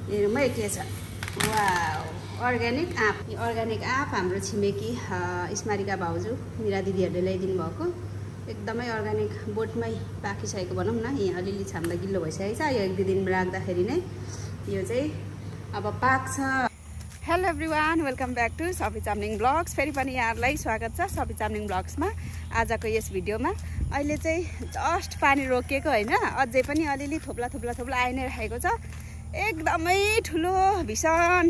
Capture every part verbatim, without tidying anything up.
हेरौँ है के छ। वाउ, अर्ग्यानिक आँप। यो अर्ग्यानिक आँप हाम्रो छिमेकी स्मारिका भाउजू मिरा दिदीहरूले ल्याइदिनु भएको एकदमै अर्ग्यानिक बोटमै पाकिसकेको भनौँ न। यहाँ अलिअलि छाम्दा गिल्लो भइसकेको छ। यो एक दुई दिन राख्दाखेरि नै यो चाहिँ अब पाक्छ। Hello everyone, welcome back to Safi Chamling blogs. फेरि पनि यहाँहरूलाई स्वागत छ सफी चामलिङ ब्लग्समा। आजको यस भिडियोमा अहिले चाहिँ जस्ट पानी रोकिएको होइन, अझै पनि अलिअलि थोप्ला थोप्ला थोप्ला आइ नै राखेको छ। एकदमै ठुलो भीषण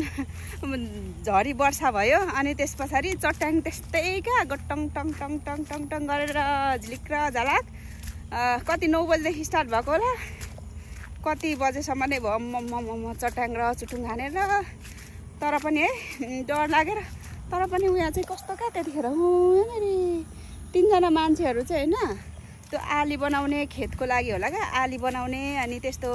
झरी वर्षा भयो अनि त्यस पछाडि चट्याङ त्यस्तै क्या गटङ टङ टङ टङ टङ टङ गरेर झिलिक र झलाक कति नौ बजीदेखि स्टार्ट भएको होला, कति बजेसम्म नै भयो म चट्याङ र चुटुङ हानेर। तर पनि है डर लागेर, तर पनि उहाँ चाहिँ कस्तो क्या त्यतिखेर यहाँनिर तिनजना मान्छेहरू चाहिँ होइन त्यो आली बनाउने खेतको लागि होला क्या, आली बनाउने अनि त्यस्तो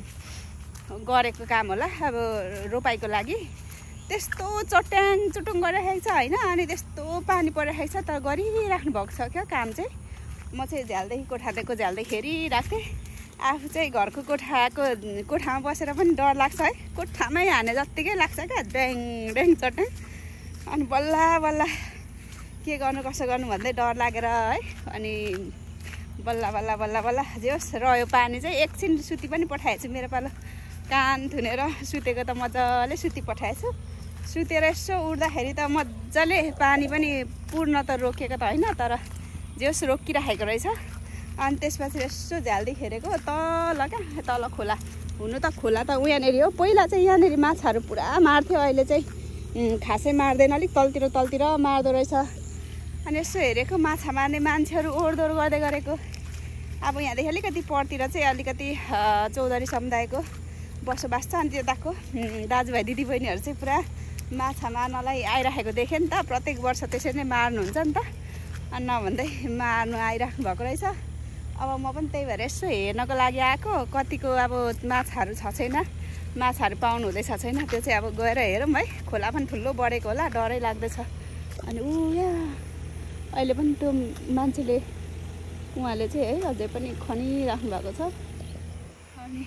गरेको काम होला अब रोपाइको लागि। त्यस्तो चट्याङ चुटुङ गरिरहेको छ होइन, अनि त्यस्तो पानी परिरहेको छ तर गरिराख्नु भएको छ क्या काम चाहिँ। म चाहिँ झ्यालदेखि कोठादेखिको झ्याल्दै खेरिरहेको थिएँ। आफू चाहिँ घरको कोठाको कोठामा बसेर पनि डर लाग्छ है, कोठामै हाने जत्तिकै लाग्छ क्या ड्याङ ड्याङ चट्याङ। अनि बल्ल बल्ल के गर्नु कसो गर्नु भन्दै डर लागेर है, अनि बल्ल बल्ल बल्ल बल्ल जे होस् रह्यो पानी चाहिँ। एकछिन सुती पनि पठाएछु, मेरो पालो कान थुनेर सुतेको त मजाले सुती पठाएछु। सुतेर यसो उठ्दाखेरि त मजाले पानी पनि पूर्ण त रोकिएको त होइन, तर जे होस् रोकिराखेको रहेछ। अनि त्यसपछि यसो झ्याल्दै खेरेको तल क्या, तल खोला। हुनु त खोला त यहाँनिर हो, पहिला चाहिँ यहाँनिर माछाहरू पुरा मार्थ्यो, अहिले चाहिँ खासै मार्दैन, अलिक तलतिर तलतिर मार्दो रहेछ। अनि यसो हेरेको माछा मार्ने मान्छेहरू ओहोरदोहोर गर्दै गरेको। अब यहाँदेखि अलिकति परतिर चाहिँ अलिकति चौधरी समुदायको बसोबास छ, अनि त्यताको दाजुभाइ दिदीबहिनीहरू चाहिँ पुरा माछा मार्नलाई आइराखेको देखेँ नि त। प्रत्येक वर्ष त्यसरी नै मार्नुहुन्छ नि त, अनि नभन्दै मार्नु आइराख्नु भएको रहेछ। अब म पनि त्यही भएर यसो हेर्नको लागि आएको, कतिको अब माछाहरू छ छैन, माछाहरू पाउनु हुँदैछ छैन, त्यो चाहिँ अब गएर हेरौँ है। खोला पनि ठुलो बढेको होला, डरै लाग्दैछ। अनि ऊ यहाँ अहिले पनि त्यो मान्छेले उहाँले चाहिँ है अझै पनि खनिराख्नु भएको छ। अनि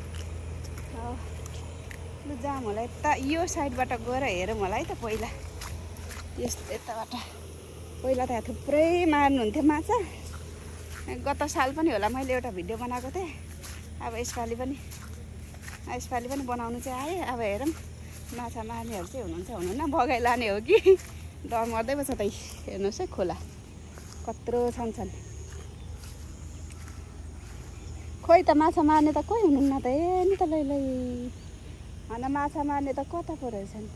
लु जाऊँ होला यता यो साइडबाट गएर हेरौँ होला है त। पहिला यस यताबाट पहिला त यहाँ थुप्रै मार्नुहुन्थ्यो माछा। गत साल पनि होला मैले एउटा भिडियो बनाएको थिएँ। अब यसपालि पनि यसपालि पनि बनाउनु चाहिँ आएँ। अब हेरौँ माछा मार्नेहरू चाहिँ हुनुहुन्छ हुनुहुन्न, बगाइ लाने हो कि डर मर्दै पो छ त। हेर्नुहोस् है खोला कत्रो छन् छन्। खोइ त माछा मार्ने त कोही हुनुहुन्न त। ए नि त लै लै होइन, माछा मार्ने त कता पो रहेछन्।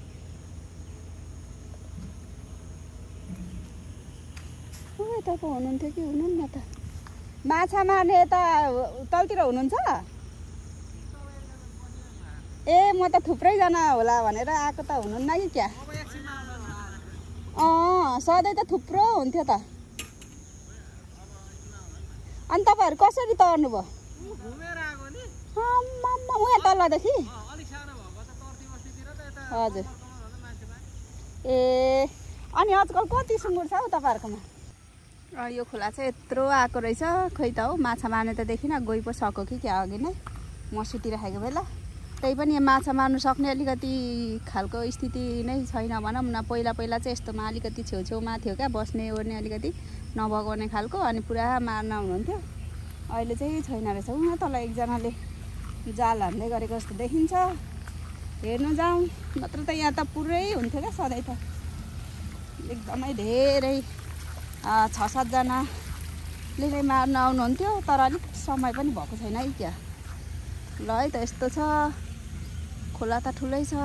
कोही त पो हुनुहुन्थ्यो कि हुनुहुन्न त। माछा मार्ने त तलतिर हुनुहुन्छ। ए म त थुप्रैजना होला भनेर आएको त, हुनुहुन्न कि क्या? अँ सधैँ त थुप्रो हुन्थ्यो त। अनि तपाईँहरू कसरी तर्नु भयो? उहाँ तलदेखि हजुर। ए अनि आजकल कति सुँगुर छ हौ तपाईँहरूकोमा? यो खोला चाहिँ यत्रो आएको रहेछ। खोइ त हौ माछा मार्ने त देखिनँ, गइ पो सक्यो कि क्या अघि नै म सुतिराखेको बेला। त्यही पनि माछा मार्नु सक्ने अलिकति खालको स्थिति नै छैन भनौँ न। पहिला पहिला चाहिँ यस्तोमा अलिकति छेउछेउमा थियो क्या, बस्ने ओर्ने अलिकति नबगाउने खालको, अनि पुरा मार्न हुनुहुन्थ्यो। अहिले चाहिँ छैन रहेछ। उहाँ तल एकजनाले जाल हान्दै गरेको जस्तो देखिन्छ, हेर्नु जाउँ। नत्र त यहाँ त पुरै हुन्थ्यो क्या सधैँ त, एकदमै धेरै छ सातजनाले नै मार्न आउनुहुन्थ्यो। तर अलिक समय पनि भएको छैन है क्या। ल है त यस्तो छ, खोला त ठुलै छ।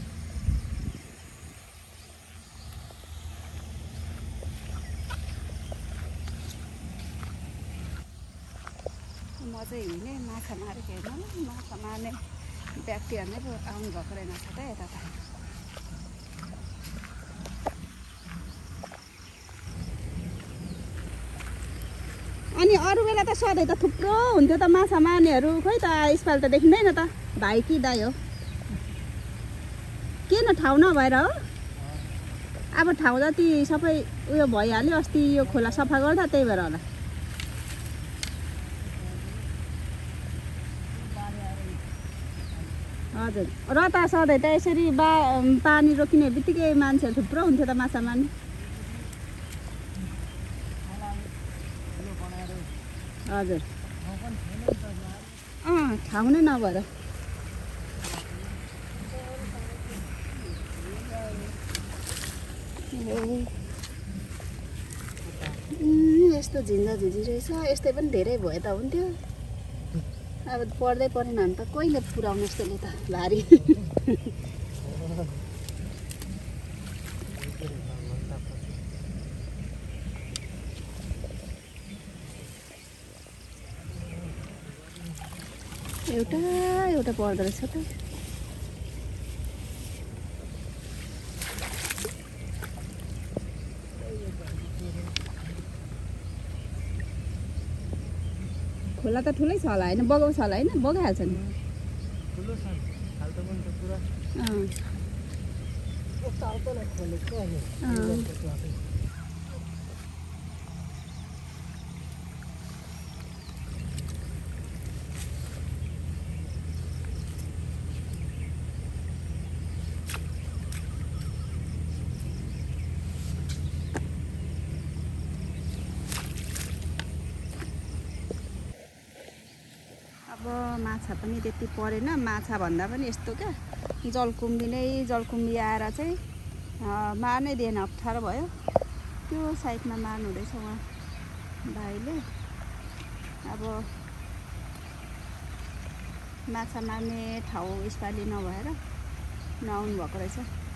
म चाहिँ हिँडेँ माछा मारेको हेर्नु, माछा मार्ने व्यक्तिहरू नै पो आउनु भएको रहेछ त यता त। अनि अरू बेला त सधैँ त थुप्रो हुन्थ्यो त माछा मार्नेहरू। खोइ त यसपालि त देखिँदैन त। भाइ कि दाइ हो? किन ठाउँ नभएर हो? अब ठाउँ जति सबै उयो भइहाल्यो। अस्ति यो खोला सफा गर्दा त्यही भएर होला। हजुर र त सधैँ त यसरी बा पानी रोकिने बित्तिकै मान्छेहरू थुप्रो हुन्थ्यो त माछा मार्ने हजुर अँ ठाउँ नै नभएर यस्तो झिन्झा झिझी रहेछ यस्तै पनि धेरै भयो त हुन्थ्यो अब पढ्दै परेन भने त कहिले पुऱ्याउनु यसले त भारी एउटा एउटा पर्दो रहेछ त खोला त ठुलै छ होला होइन बगाउँछ होला होइन बगाइहाल्छ नि अब माछा पनि त्यति परेन माछा भन्दा पनि यस्तो क्या जलकुम्बी नै जलकुम्बी आएर चाहिँ मार्नै दिएन अप्ठ्यारो भयो त्यो साइडमा मार्नु हुँदैछ उहाँ भाइले अब माछा मार्ने ठाउँ यसपालि नभएर नआउनु भएको रहेछ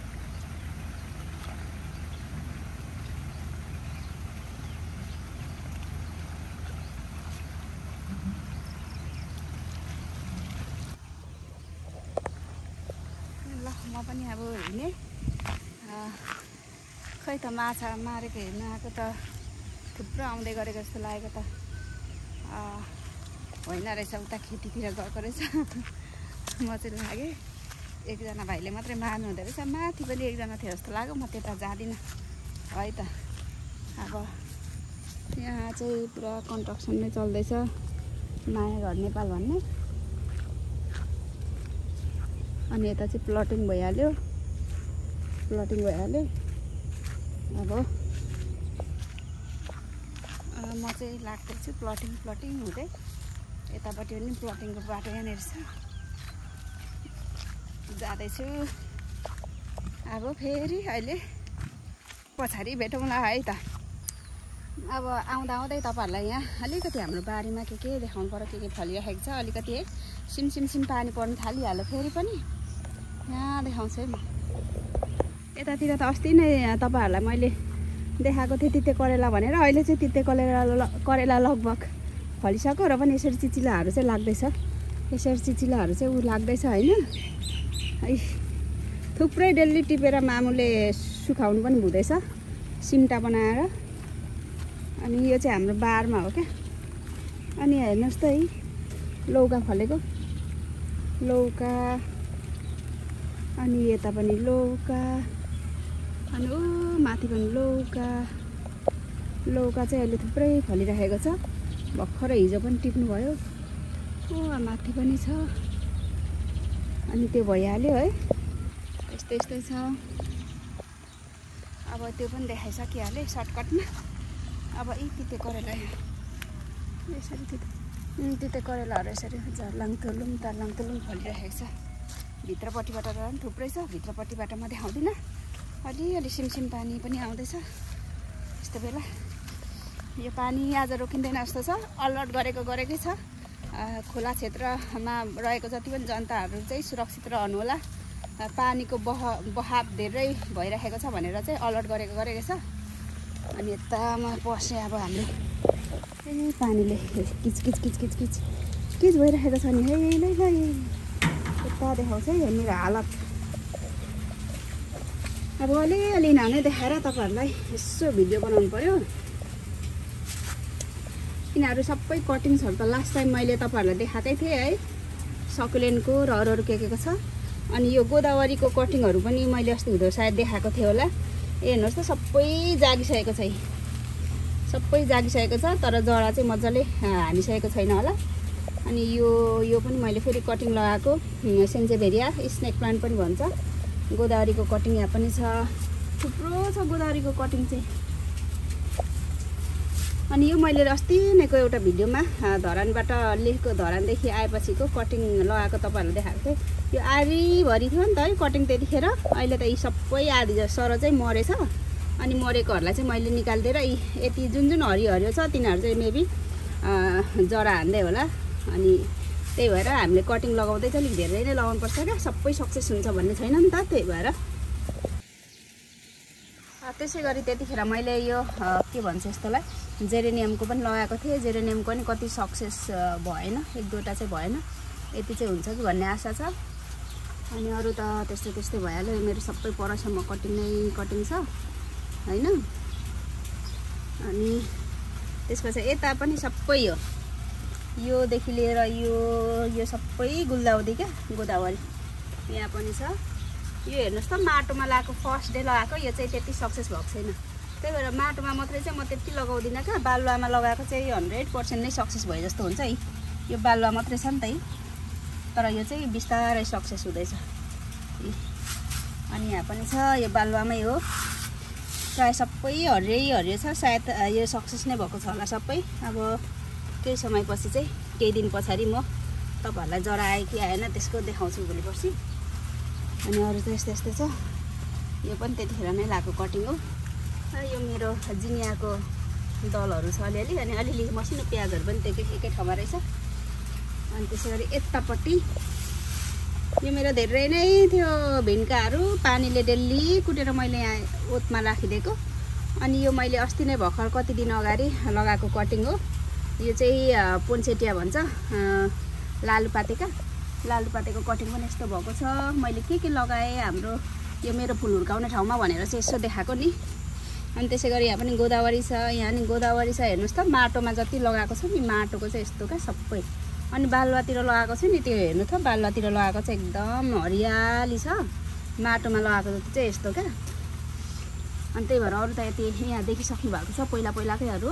म पनि अब हिँडेँ खै त माछा मारेको हेर्न आएको त थुप्रो आउँदै गरेको जस्तो लागेको त होइन रहेछ उता खेतीतिर गएको रहेछ म चाहिँ लागेँ एकजना भाइले मात्रै मार्नु हुँदो रहेछ माथि पनि एकजना थियो जस्तो लाग्यो म त्यता जाँदिनँ है त अब यहाँ चाहिँ पुरा कन्स्ट्रक्सन नै चल्दैछ माया घर नेपाल भन्ने अनि यता चाहिँ प्लटिङ भइहाल्यो प्लटिङ भइहाल्यो अब म चाहिँ लाग्दैछु प्लटिङ प्लटिङ हुँदै यतापट्टि पनि प्लटिङको बाटो यहाँनिर छ जाँदैछु अब फेरि अहिले पछाडि भेटौँला है त अब आउँदा आउँदै तपाईँहरूलाई यहाँ अलिकति हाम्रो बारीमा के के देखाउनु पर्यो के के फलिराखेको छ अलिकति है सिम सिम सिम पानी पर्नु थालिहाल्यो फेरि पनि यहाँ देखाउँछु है म यतातिर त अस्ति नै तपाईँहरूलाई मैले देखाएको थिएँ तिते करेला भनेर अहिले चाहिँ तिते करेला करेला लगभग फलिसक्यो र पनि यसरी चिचिलाहरू चाहिँ लाग्दैछ यसरी चिचिलाहरू चाहिँ ऊ लाग्दैछ होइन है थुप्रै डेली टिपेर मामुले सुकाउनु पनि हुँदैछ सिम्टा बनाएर अनि यो चाहिँ हाम्रो बारमा हो क्या अनि हेर्नुहोस् त है लौका फलेको लौका अनि यता पनि लौका अनि ऊ माथि पनि लौका लौका चाहिँ अहिले थुप्रै फलिराखेको छ भर्खरै हिजो पनि टिप्नु भयो ओ माथि पनि छ अनि त्यो भइहाल्यो है यस्तै यस्तै छ अब त्यो पनि देखाइसकिहालेँ सर्टकटमा अब यी तिते करेला यसरी तिते तिते करेलाहरू यसरी झर्लाङ तुलुङ तार्लाङ तुलुङ फलिरहेको छ भित्रपट्टिबाट झन् थुप्रै छ भित्रपट्टिबाट म देखाउँदिनँ अलिअलि सिमसिम पानी पनि आउँदैछ यस्तो बेला यो पानी आज रोकिँदैन जस्तो छ अलर्ट गरेको गरेकै छ खोला क्षेत्रमा रहेको जति पनि जनताहरू चाहिँ सुरक्षित रहनु होला पानीको बह बहाव धेरै भइरहेको छ भनेर चाहिँ अलर्ट गरेको गरेकै छ अनि यतामा पस्ने अब हाम्रो ए पानीले किच किच किच किच किच किच भइरहेको छ नि है ल ल यता देखाउँछ है यहाँनिर हालत अब अलिअलि नानै देखाएर तपाईँहरूलाई यसो भिडियो बनाउनु पर्यो यिनीहरू सबै कटिङ्सहरू त लास्ट टाइम मैले तपाईँहरूलाई देखाएकै थिएँ है सकुलेन्टको र अरू अरू के के छ अनि यो गोदावरीको कटिङहरू पनि मैले अस्ति हुँदो सायद देखाएको थिएँ होला ए हेर्नुहोस् त सबै जागिसकेको छ सबै जागिसकेको छ तर जरा चाहिँ मजाले हानिसकेको छैन होला अनि यो यो पनि मैले फेरि कटिङ लगाएको सेन्जेभेरिया स्नेक प्लान्ट पनि भन्छ। गोदावरीको कटिङ यहाँ पनि छ, थुप्रो छ गोदावरीको कटिङ चाहिँ। अनि यो मैले अस्ति नैको एउटा भिडियोमा धरानबाट लेखको धरानदेखि आएपछिको कटिङ लगाएको तपाईँहरूलाई देखाएको थिएँ। यो आधीभरि थियो नि त है कटिङ त्यतिखेर। अहिले त यी सबै आधी सर चाहिँ मरेछ। अनि मरेकोहरूलाई चाहिँ मैले निकालिदिएर यी यति जुन जुन हरियो हरियो छ तिनीहरू चाहिँ मेबी जरा हान्दै होला। अनि त्यही भएर हामीले कटिङ लगाउँदै चाहिँ अलिक धेरै नै लगाउनुपर्छ क्या, सबै सक्सेस हुन्छ भन्ने छैन नि त। त्यही भएर त्यसै गरी त्यतिखेर मैले यो के भन्छ यस्तोलाई जेरेनियमको पनि लगाएको थिएँ। जेरेनियमको पनि कति सक्सेस भएन, एक दुईवटा चाहिँ भएन। यति चाहिँ हुन्छ कि भन्ने आशा छ। अनि अरू त त्यस्तै त्यस्तै भइहाल्यो। मेरो सबै परसम्म कटिङ नै कटिङ छ होइन। अनि त्यसपछि यता पनि सबै यो योदेखि लिएर यो यो सबै गुलदाउदी क्या गोदावरी यहाँ पनि छ। यो हेर्नुहोस् त माटोमा लगाएको फर्स्ट डे लगाएको यो चाहिँ त्यति सक्सेस भएको छैन। त्यही भएर माटोमा मात्रै चाहिँ म त्यति लगाउँदिनँ क्या। बालुवामा लगाएको चाहिँ हन्ड्रेड पर्सेन्ट नै सक्सेस भयो जस्तो हुन्छ है। यो बालुवा मात्रै छ नि त है, तर यो चाहिँ बिस्तारै सक्सेस हुँदैछ। अनि यहाँ पनि छ यो बालुवामै हो, प्रायः सबै हरियै हरियो छ। सायद यो सक्सेस नै भएको छ होला सबै। अब केही समयपछि चाहिँ केही दिन पछाडि म तपाईँहरूलाई जरा आयो कि आएन त्यसको देखाउँछु भोलि पर्सि। अनि अरू त यस्तै यस्तै छ। यो पनि त्यतिखेर नै लगाएको कटिङ हो। यो मेरो जिनियाको दलहरू छ अलिअलि। अनि अलिअलि मसिनो प्याजहरू पनि त्यो एकै ठाउँमा रहेछ। अनि त्यसै गरी यतापट्टि यो मेरो धेरै नै थियो भिन्काहरू पानीले डेली कुटेर मैले यहाँ ओतमा राखिदिएको। अनि यो मैले अस्ति नै भर्खर कति दिन अगाडि लगाएको कटिङ हो। यो चाहिँ पोन्सेटिया भन्छ, लालुपातेका लालुपातेको कटिङ पनि यस्तो भएको छ। मैले के के लगाएँ हाम्रो यो मेरो फुल हुर्काउने ठाउँमा भनेर चाहिँ यसो देखाएको नि। अनि त्यसै गरी यहाँ पनि गोदावरी छ। यहाँ नि गोदावरी छ हेर्नुहोस् त, माटोमा जति लगाएको छ नि माटोको चाहिँ यस्तो क्या सबै। अनि बालुवातिर लगाएको छ नि त्यो हेर्नु त, बालुवातिर लगाएको चाहिँ एकदम हरियाली छ। माटोमा लगाएको जति चाहिँ यस्तो क्या। अनि त्यही भएर अरू त यति यहाँ देखिसक्नु भएको छ पहिला पहिलाकैहरू।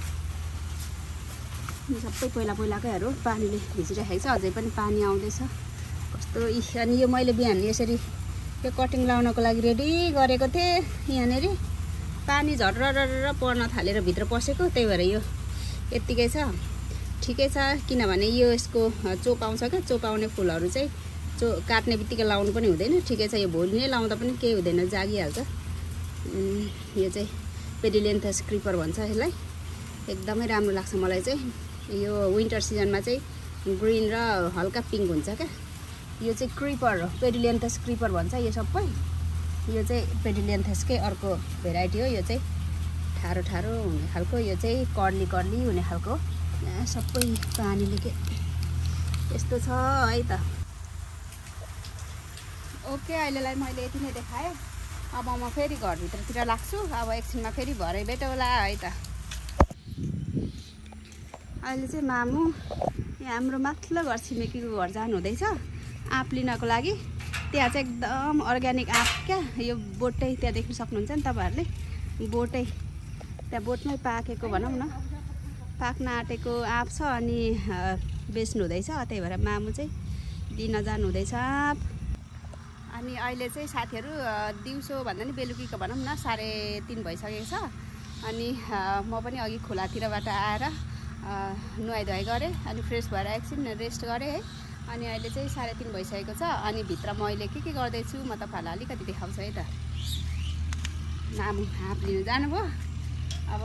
सबै पहिला पहिलाकैहरू पानीले भिजिराखेको छ, अझै पनि पानी आउँदैछ कस्तो। अनि यो मैले बिहान यसरी यो कटिङ लाउनको लागि रेडी गरेको थिएँ। यहाँनिर पानी झर्र पर्न थालेर भित्र पसेको, त्यही भएर यो यत्तिकै छ। ठिकै छ, किनभने यो यसको चोप आउँछ क्या। चोप आउने फुलहरू चाहिँ चो काट्ने बित्तिकै लाउनु पनि हुँदैन। ठिकै छ, यो भोलि नै लाउँदा पनि केही हुँदैन, जागिहाल्छ। यो चाहिँ पेडिलेन्थस क्रिपर भन्छ यसलाई। एकदमै राम्रो लाग्छ मलाई चाहिँ। यो विन्टर सिजनमा चाहिँ ग्रिन र हल्का पिङ्क हुन्छ क्या। यो चाहिँ क्रिपर हो, पेडिलेन्थस क्रिपर भन्छ यो सबै। यो चाहिँ पेडिलेन्थसकै अर्को भेराइटी हो। यो चाहिँ ठाडो ठाडो हुने खालको, यो चाहिँ कर्ली कर्ली हुने खालको। यहाँ सबै पानीले के यस्तो छ है त। ओके, अहिलेलाई मैले यति नै देखाएँ। अब म फेरि घरभित्रतिर लाग्छु। अब एकछिनमा फेरि भरे भेटौँ होला है त। अहिले चाहिँ मामु यहाँ हाम्रो माथिल्लो घर छिमेकीको घर जानु हुँदैछ आँप लिनको लागि। त्यहाँ चाहिँ एकदम अर्ग्यानिक आँप क्या। यो बोटै त्यहाँ देख्न सक्नुहुन्छ नि तपाईँहरूले, बोटै त्यहाँ बोटमै पाकेको भनौँ न, पाक्न आँटेको आँप छ। अनि बेच्नु हुँदैछ, त्यही भएर मामु चाहिँ दिन जानु हुँदैछ आँप। अनि अहिले चाहिँ साथीहरू दिउँसो भन्दा नि बेलुकीको भनौँ न साढे तिन भइसकेको छ। अनि म पनि अघि खोलातिरबाट आएर नुहाइधुवाइ गरेँ। अनि फ्रेस भएर एकछिन रेस्ट गरेँ है। अनि अहिले चाहिँ साढे तिन भइसकेको छ। अनि भित्र मैले के के गर्दैछु म तपाईँहरूलाई अलिकति देखाउँछु है त। मामु आँप लिनु जानुभयो। अब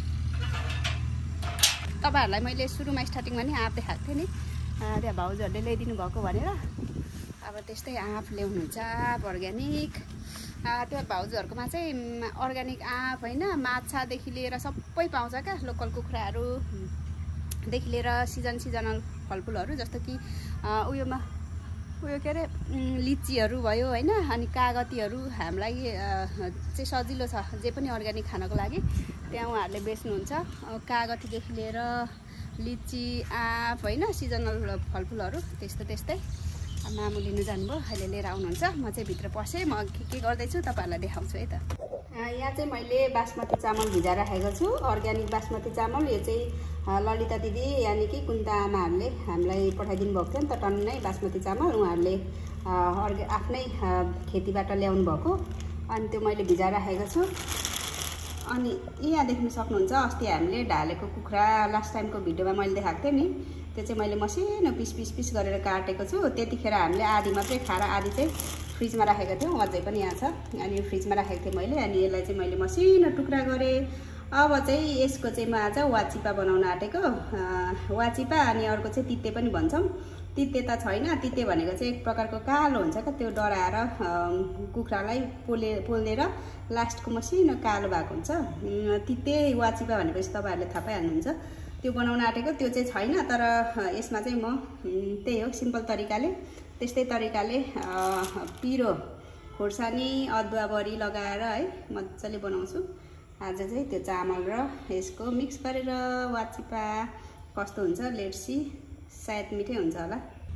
तपाईँहरूलाई मैले सुरुमा स्टार्टिङमा नि आँप देखाएको थिएँ नि, त्यहाँ भाउजूहरूले ल्याइदिनु भएको भनेर। अब त्यस्तै आँप ल्याउनुहुन्छ आँप अर्ग्यानिक। त्यो भाउजूहरूकोमा चाहिँ अर्ग्यानिक आँप होइन, माछादेखि लिएर सबै पाउँछ क्या। लोकल कुखुराहरूदेखि लिएर सिजन सिजनल फलफुलहरू जस्तो कि उयोमा उयो के अरे लिचीहरू भयो होइन। अनि कागतीहरू हामीलाई चाहिँ सजिलो छ, जे पनि अर्ग्यानिक खानको लागि त्यहाँ उहाँहरूले बेच्नुहुन्छ। कागतीदेखि लिएर लिची आँप होइन, सिजनल फलफुलहरू त्यस्तो त्यस्तै। मामु लिनु जानुभयो, अहिले लिएर आउनुहुन्छ। म चाहिँ भित्र पसेँ, म के के गर्दैछु तपाईँहरूलाई देखाउँछु है त। यहाँ चाहिँ मैले बासमती चामल भिजाएर राखेको छु, अर्ग्यानिक बासमती चामल। यो चाहिँ ललिता दिदी यानि कि कुन्ता आमाहरूले हामीलाई पठाइदिनु भएको थियो नि त टन्नै बासमती चामल। उहाँहरूले अर्ग्या आफ्नै खेतीबाट ल्याउनु भएको, अनि त्यो मैले भिजाएर राखेको छु। अनि यहाँ देख्न सक्नुहुन्छ अस्ति हामीले ढालेको कुखुरा लास्ट टाइमको भिडियोमा मैले देखाएको थिएँ नि, त्यो चाहिँ मैले मसिनो पिस पिस पिस गरेर काटेको छु। त्यतिखेर हामीले आधी मात्रै खाएर आधी चाहिँ फ्रिजमा राखेको थियौँ, अझै पनि यहाँ छ। अनि फ्रिजमा राखेको थिएँ मैले। अनि यसलाई चाहिँ मैले मसिनो टुक्रा गरेँ। अब चाहिँ यसको चाहिँ म आज वाचिपा बनाउन आँटेको। वाचिपा अनि अर्को चाहिँ तिते पनि भन्छौँ। तिते त छैन, तिते भनेको चाहिँ एक प्रकारको कालो हुन्छ क्या, त्यो डराएर कुखुरालाई पोले पोलेर लास्टको मसिनो कालो भएको हुन्छ। तिते वाचिपा भनेपछि तपाईँहरूले थाहा पाइहाल्नुहुन्छ। त्यो बनाउन आँटेको, त्यो चाहिँ छैन। तर यसमा चाहिँ म त्यही हो सिम्पल तरिकाले, त्यस्तै तरिकाले पिरो खोर्सानी अदुवा बडी लगाएर है मजाले बनाउँछु। आज चाहिँ त्यो चामल र यसको मिक्स गरेर वाचिपा कस्तो हुन्छ लेट्स सी, सायद मिठै हुन्छ होला।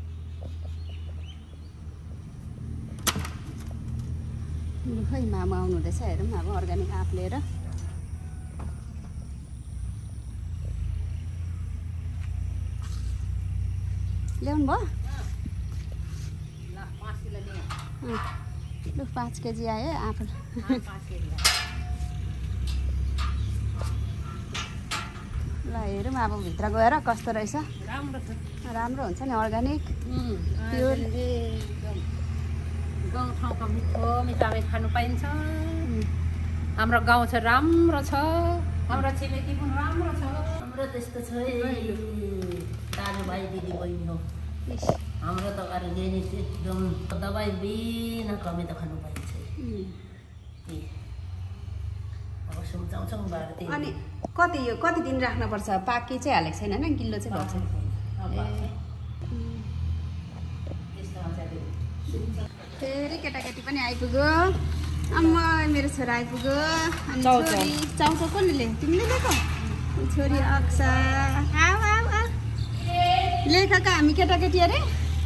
लु खै मामा आउनु हुँदैछ, हेरौँ अब अर्ग्यानिक आँप लिएर। ल्याउनु भयो? लु पाँच केजी आयो आँप। ल हेरौँ अब भित्र गएर कस्तो रहेछ। राम्रो छ, राम्रो हुन्छ नि अर्ग्यानिक प्योर। गाउँ ठाउँको मिठो मिठाई खानु पाइन्छ। हाम्रो गाउँ चाहिँ राम्रो छ, हाम्रो छिमेकी पनि राम्रो छ। हाम्रो त्यस्तो छ दाजुभाइ दिदी बहिनी हो। हाम्रो त अर्ग्यानिक एकदम दबाई बिना कमी त खानु पाइन्छ। अब सुम्चाउँछौँ बाह्र दिन। अनि कति यो कति दिन राख्नुपर्छ? पाकी चाहिँ हालेको छैन होइन, गिल्लो चाहिँ भएको छैन। फेरि केटाकेटी पनि आइपुग्यो। अम्मा मेरो छोरा आइपुग्यो। अनि छोरी चाउचाउ कसले ल्यायो? तिमीले ल्याएको? छोरी अक्सा आऊ आऊ आऊ लेखका हामी केटाकेटी अरे।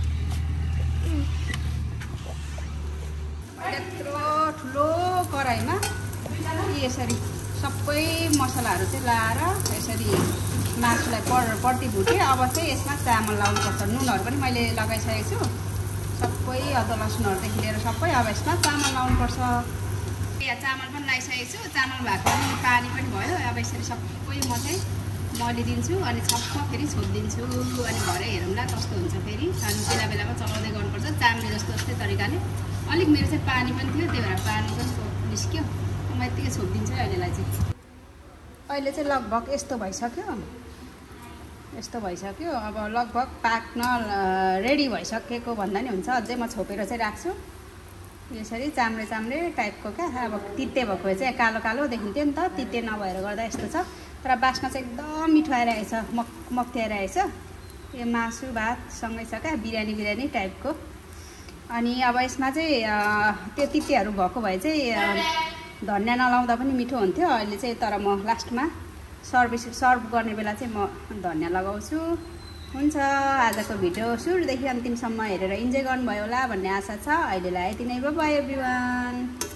यत्रो ठुलो कराईमा यसरी सबै मसलाहरू चाहिँ लाएर यसरी मासुलाई पर पर्ती भुटेँ। अब चाहिँ यसमा चामल लाउनुपर्छ। नुनहरू पनि मैले लगाइसकेको छु, सबै अदुवा लसुनहरूदेखि लिएर सबै। अब यसमा चामल लाउनुपर्छ। यहाँ चामल पनि लगाइसकेको छु, चामल भएको पनि पानी पनि भयो। अब यसरी सबै म चाहिँ मलिदिन्छु अनि छप्प फेरि छोपिदिन्छु। अनि भरे हेरौँला कस्तो हुन्छ फेरि। अनि बेला बेलामा चलाउँदै गर्नुपर्छ चाम्रे जस्तो जस्तै तरिकाले। अलिक मेरो चाहिँ पानी पनि थियो, त्यही भएर पानी जस्तो निस्क्यो। म यत्तिकै छोपिदिन्छु अहिलेलाई चाहिँ। अहिले चाहिँ लगभग यस्तो भइसक्यो, यस्तो भइसक्यो। अब लगभग पाक्न रेडी भइसकेको भन्दा नि हुन्छ। अझै म छोपेर चाहिँ राख्छु यसरी चाम्रे चाम्रे टाइपको क्या। अब तिते भएको चाहिँ कालो कालो देखिन्थ्यो नि त, तिते नभएर गर्दा यस्तो छ। तर बास्ना चाहिँ एकदम मिठो आइरहेछ, मक मक्ती आइरहेछ। यो मासु भातसँगै छ क्या, बिरयानी बिरयानी टाइपको। अनि अब यसमा चाहिँ त्यो तितेहरू भएको भए चाहिँ धनियाँ नलाउँदा पनि मिठो हुन्थ्यो। अहिले चाहिँ तर म लास्टमा सर्भिस सर्भ गर्ने बेला चाहिँ म धनियाँ लगाउँछु। हुन्छ, आजको भिडियो सुरुदेखि अन्तिमसम्म हेरेर इन्जोय गर्नुभयो होला भन्ने आशा छ। अहिलेलाई यति नै, बाइ बाइ एभ्रिवान।